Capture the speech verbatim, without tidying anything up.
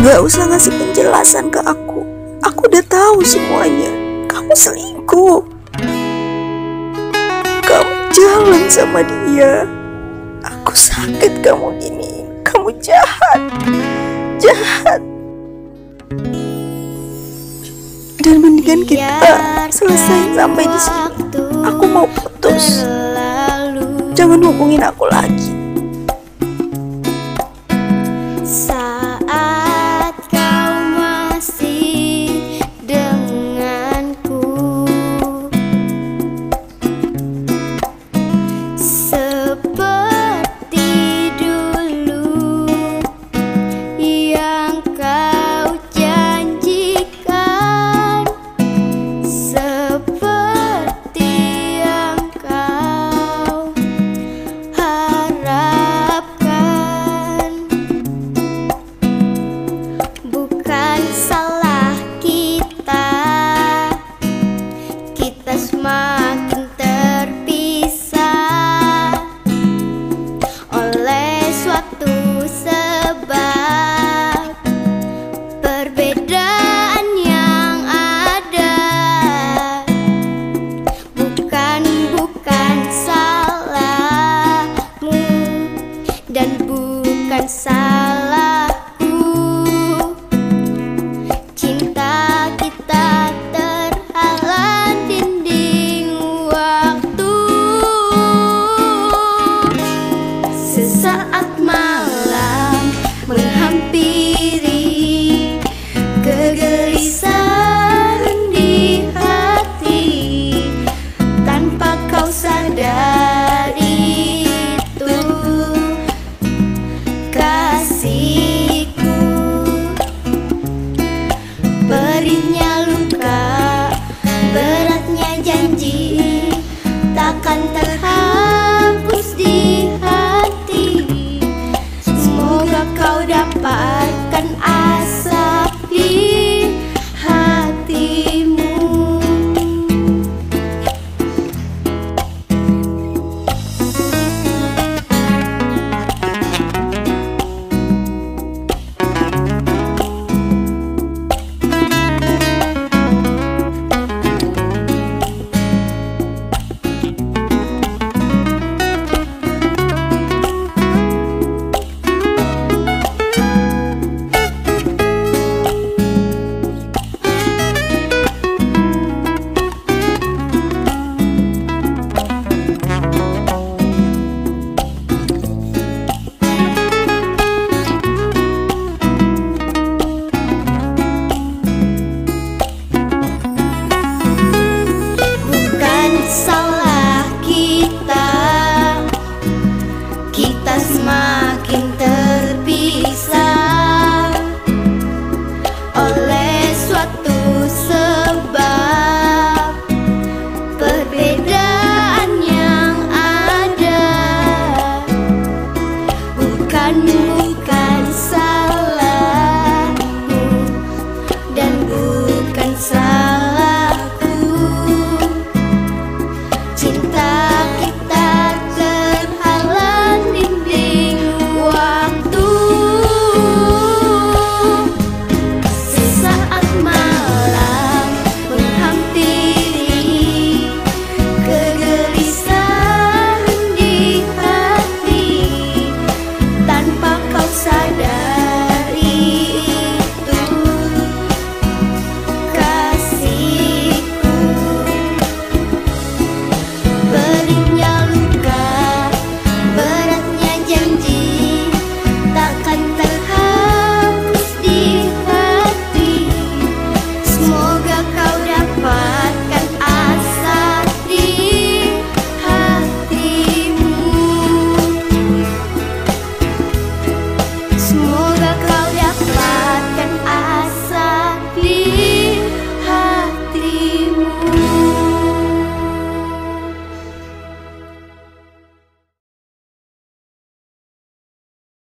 Gak usah ngasih penjelasan ke aku. Aku udah tahu semuanya. Kamu selingkuh. Kamu jalan sama dia. Aku sakit kamu gini. Kamu jahat. Jahat. Dan mendingan kita selesai sampai di sini. Aku mau putus. Jangan hubungin aku lagi. Saat kau masih denganku, seperti dulu yang kau janjikan, seperti yang kau harapkan. Bukan salah kita, kita semakin terpisah oleh suatu sebab perbedaan yang ada. Bukan, bukan salahmu dan bukan salahku. Cinta kita terhalang dinding waktu. Sesaat malam menghampiri, kegelisahan di hati, tanpa kau sadari itu kasihku. Perihnya luka, beratnya janji, takkan terhapus di hati. Semoga kau dapatkan asap di hatimu. Bukan salah